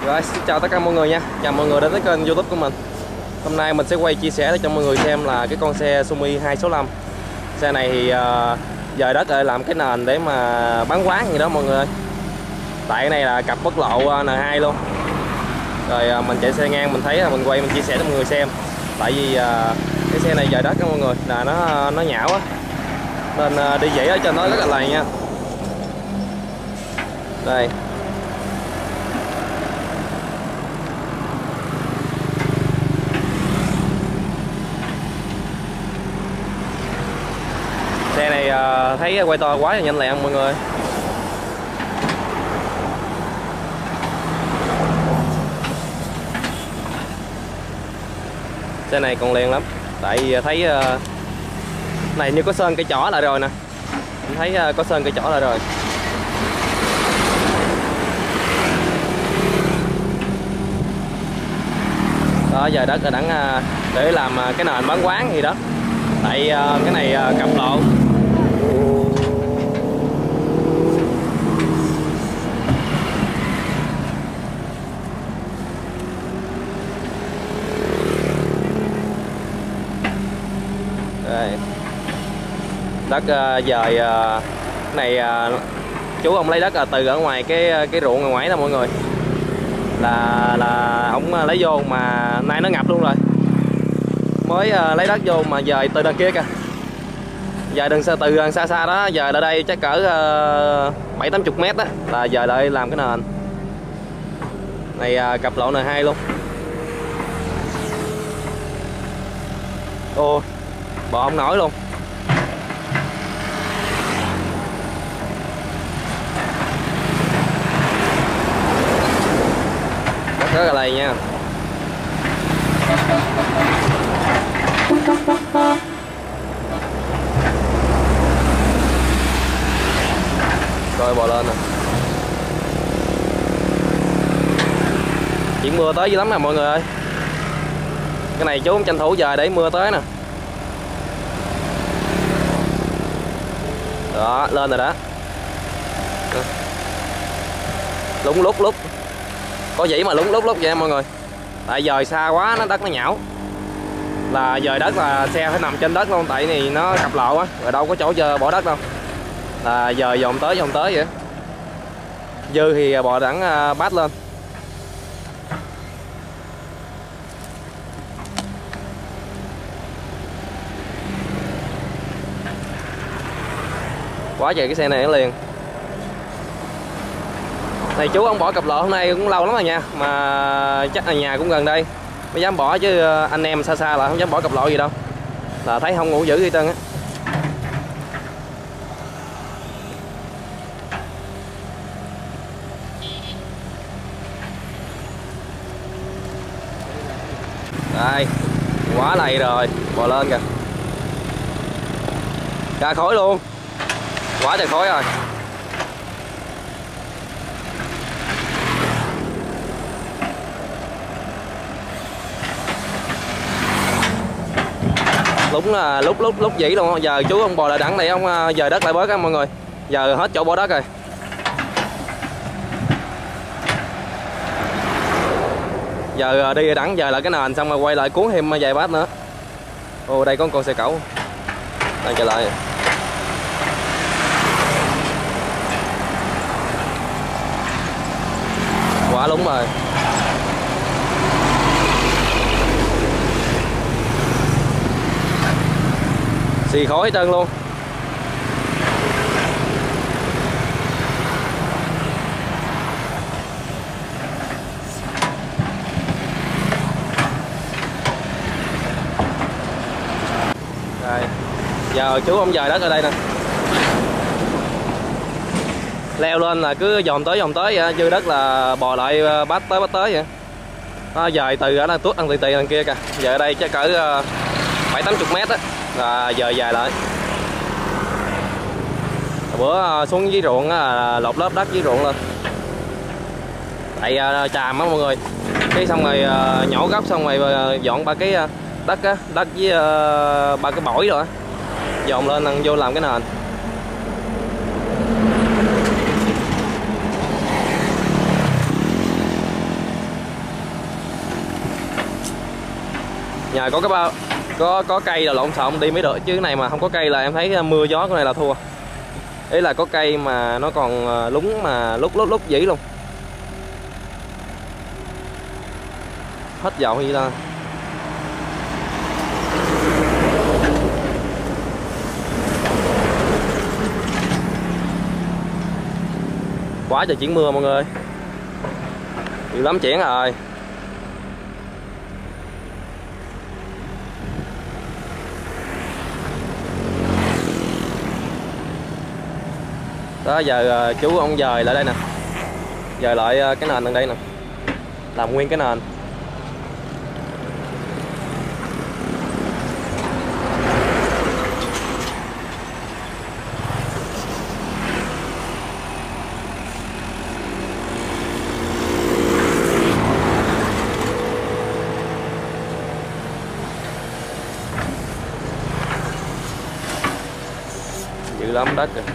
Rồi, xin chào tất cả mọi người nha. Chào mọi người đến với kênh YouTube của mình. Hôm nay mình sẽ quay chia sẻ cho mọi người xem là cái con xe Sumi 265. Xe này thì dời đất để làm cái nền để mà bán quán gì đó mọi người ơi. Tại cái này là cặp quốc lộ N2 luôn. Rồi mình chạy xe ngang mình thấy là mình quay mình chia sẻ cho mọi người xem. Tại vì cái xe này dời đất đó mọi người là nó nhão á. Nên đi dãy ở trên nó rất là lầy nha. Đây. Xe này thấy quay to quá là nhanh lẹ mọi người. Xe này còn liền lắm. Tại vì thấy này như có sơn cây chỏ lại rồi nè. Mình thấy có sơn cây chỏ lại rồi. Đó, giờ đất ở đẳng để làm cái nền bán quán gì đó. Tại cái này cặp lộ. Đây. Đất dời này chú ông lấy đất từ ở ngoài cái ruộng ngoài ngoại đó mọi người. Là ông lấy vô mà nay nó ngập luôn rồi. Mới lấy đất vô mà dời từ đằng kia kìa. Dời từ đằng xa đó, dời lại đây chắc cỡ 7-80 mét đó là dời lại làm cái nền. Này cặp lộ N2 luôn. Ô, bò không nổi luôn. Rất là lầy nha. Rồi bò lên nè. Chuyện mưa tới dữ lắm nè mọi người ơi. Cái này chú cũng tranh thủ giờ để mưa tới nè. Đó, lên rồi đó. Lúng lúc. Có dĩ mà lúng lúc vậy mọi người. Tại dời xa quá nó đất nó nhão. Là dời đất là xe phải nằm trên đất luôn. Tại này nó cặp lộ á. Rồi đâu có chỗ chờ bỏ đất đâu. Là dời dồn tới vậy. Dư thì bò đẳng bát lên. Quá trời cái xe này nó liền. Này chú ông bỏ cặp lộ hôm nay cũng lâu lắm rồi nha. Mà chắc là nhà cũng gần đây mới dám bỏ, chứ anh em xa là không dám bỏ cặp lộ gì đâu. Là thấy không ngủ dữ gì trơn á. Đây, quá lầy rồi, bò lên kìa. Ra khói luôn. Quá trời khói rồi. Đúng là lúc dĩ luôn. Giờ chú ông bò lại đẳng này ông dời đất lại bớt á mọi người. Giờ hết chỗ bỏ đất rồi. Giờ đi đẳng giờ lại cái nền xong rồi quay lại cuốn thêm vài bát nữa. Ồ, đây có con xe cẩu đang trở lại. Quá lúng rồi. Xì khói trơn luôn. Rồi. Giờ chú ông dời đất ở đây nè. Leo lên là cứ dòm tới vậy, dư đất là bò lại bắt tới vậy. Nó dời từ ở đó tuốt ăn tì đằng kia kìa. Giờ ở đây chắc cỡ 7-80 mét á là dời dài lại. Bữa xuống dưới ruộng á, lột lớp đất dưới ruộng lên. Tại tràm á mọi người. Cái xong rồi nhổ gốc xong rồi dọn ba cái đất á, đất với ba cái bổi rồi á. Dồn lên vô làm cái nền. Nhờ có cái bao có cây là lộn xộn đi mới được, chứ cái này mà không có cây là em thấy mưa gió cái này là thua. Ý là có cây mà nó còn lúng mà lúc dĩ luôn. Hết dầu hay gì ta. Quá trời chuyển mưa mọi người, nhiều lắm chuyển rồi. Đó giờ chú ông dời lại đây nè, dời lại cái nền ở đây nè, làm nguyên cái nền. Dữ lắm đất rồi.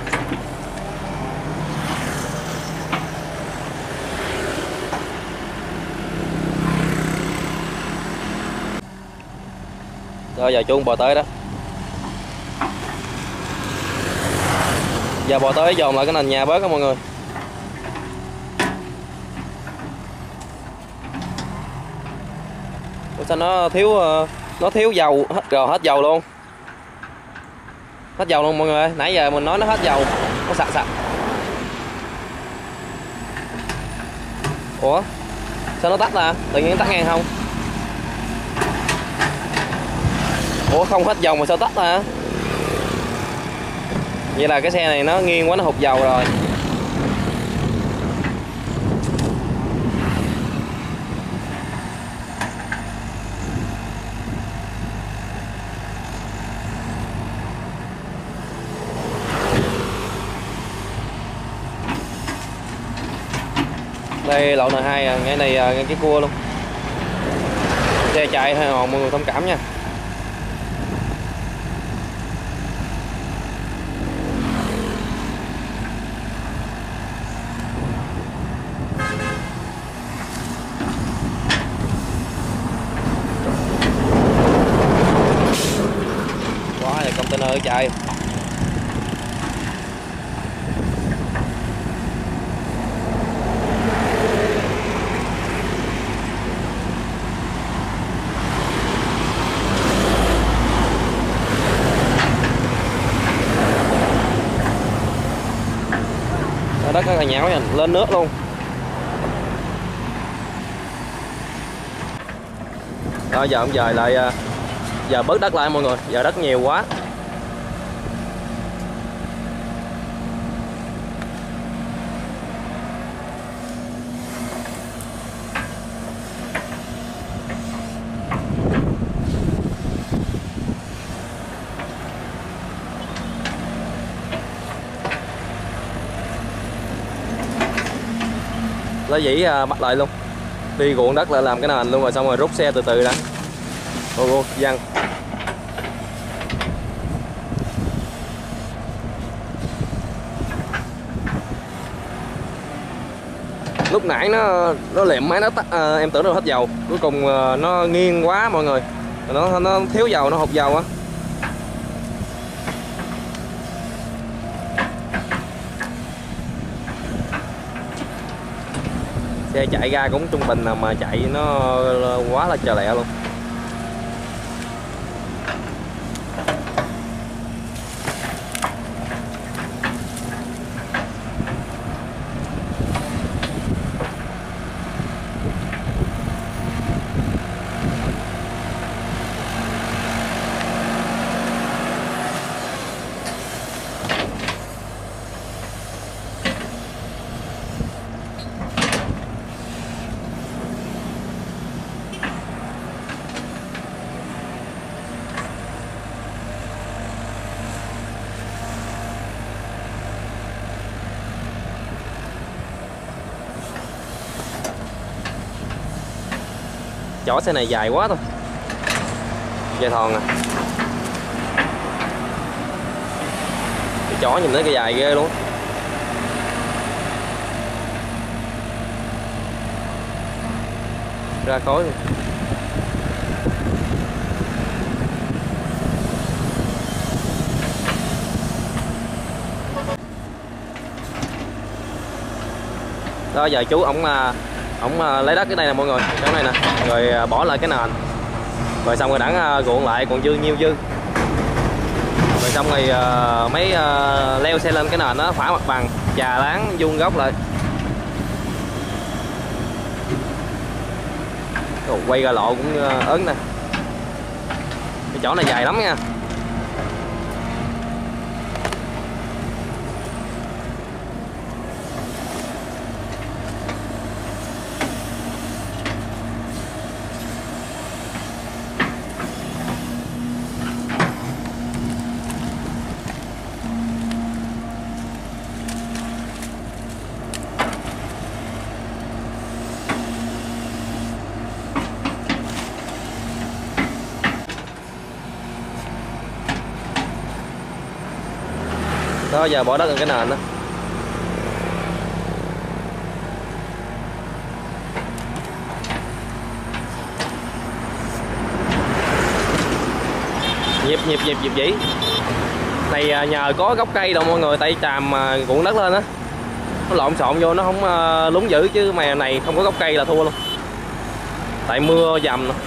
Rồi giờ chú bò tới đó. Giờ bò tới dồn lại cái nền nhà bớt đó mọi người. Ủa sao nó thiếu dầu hết rồi, hết dầu luôn. Hết dầu luôn mọi người ơi. Nãy giờ mình nói nó hết dầu, nó sặc. Ủa sao nó tắt ra, tự nhiên tắt ngang không? Ủa không hết dầu mà sao tắt ra? Vậy là cái xe này nó nghiêng quá, nó hụt dầu rồi. Đây lộ N2 ngay này, ngay cái cua luôn. Xe chạy hơi ồn mọi người thông cảm nha. Quá là container ở chạy. Đất rất là nhão nha, lên nước luôn. Rồi giờ ông dời lại, giờ bớt đất lại mọi người, giờ đất nhiều quá. Lấy dĩ bắt lại luôn, đi ruộng đất lại làm cái nền luôn, rồi xong rồi rút xe từ từ đã. Ô văng. Lúc nãy nó lẹm máy nó tắt, em tưởng nó hết dầu, cuối cùng nó nghiêng quá mọi người, nó thiếu dầu, nó hụt dầu á. Xe chạy ra cũng trung bình mà chạy nó quá là trời lẹ luôn. Chỏ xe này dài quá thôi, dài thòn à. Cái chỏ nhìn thấy cái dài ghê luôn. Ra khối luôn. Đó giờ chú ổng lấy đất cái đây nè mọi người, cái này nè, rồi bỏ lại cái nền, rồi xong rồi đặng ruộng lại còn dư nhiêu dư, rồi xong rồi mấy leo xe lên cái nền nó phá mặt bằng, chà láng vuông góc lại. Ồ, quay ra lộ cũng ớn nè, cái chỗ này dài lắm nha. Đó giờ bỏ đất lên cái nền đó. Nhịp dĩ này nhờ có gốc cây đâu mọi người, tay tràm cuộn đất lên á, nó lộn xộn vô nó không lún dữ, chứ mà này không có gốc cây là thua luôn, tại mưa dầm nè.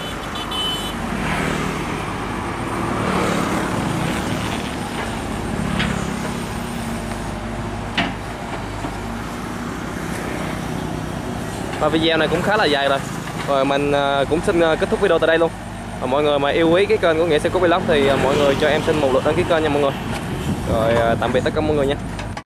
Và video này cũng khá là dài rồi. Rồi mình cũng xin kết thúc video tại đây luôn. Và mọi người mà yêu quý cái kênh của Nghĩa Xe Cút Vlog thì mọi người cho em xin một lượt đăng ký kênh nha mọi người. Rồi tạm biệt tất cả mọi người nha.